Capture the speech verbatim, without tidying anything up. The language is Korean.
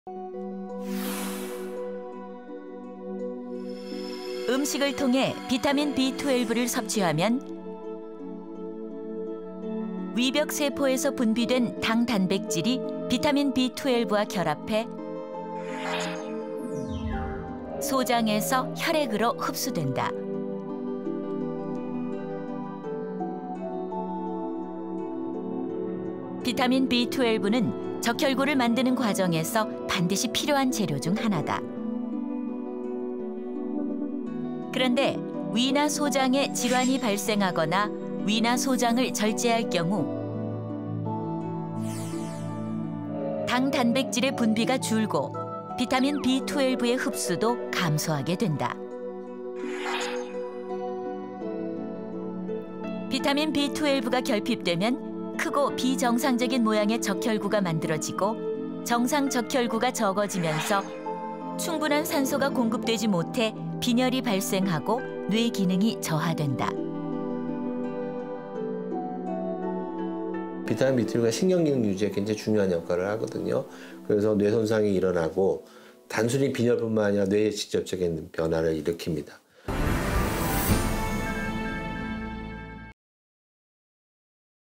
음식을 통해 비타민 비 십이를 섭취하면 위벽세포에서 분비된 당 단백질이 비타민 비 십이와 결합해 소장에서 혈액으로 흡수된다. 비타민 비 십이는 적혈구를 만드는 과정에서 반드시 필요한 재료 중 하나다. 그런데 위나 소장에 질환이 발생하거나 위나 소장을 절제할 경우 당 단백질의 분비가 줄고 비타민 비 십이의 흡수도 감소하게 된다. 비타민 비 십이가 결핍되면 크고 비정상적인 모양의 적혈구가 만들어지고 정상 적혈구가 적어지면서 충분한 산소가 공급되지 못해 빈혈이 발생하고 뇌 기능이 저하된다. 비타민 비 십이가 신경기능 유지에 굉장히 중요한 역할을 하거든요. 그래서 뇌 손상이 일어나고 단순히 빈혈뿐만 아니라 뇌에 직접적인 변화를 일으킵니다.